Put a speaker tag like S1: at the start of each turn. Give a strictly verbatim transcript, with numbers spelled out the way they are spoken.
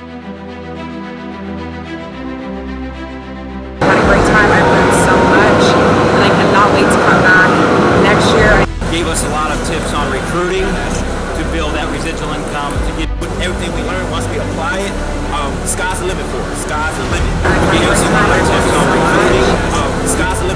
S1: Had a great time. I learned so much, and I cannot wait to come back next year.
S2: Gave us a lot of tips on recruiting to build that residual income, to get everything we learned. Once we apply it, um, sky's the limit for us. Sky's the limit. Gave us a lot of tips on recruiting. Um, sky's the limit.